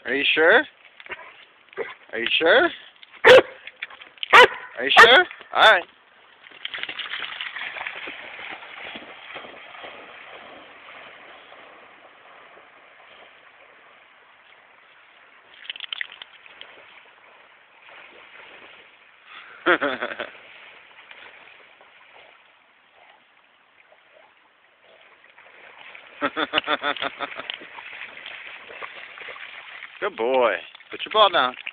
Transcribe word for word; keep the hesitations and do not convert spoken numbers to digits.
Are you sure? Are you sure? Are you sure? Alright. Good boy. Put your ball down.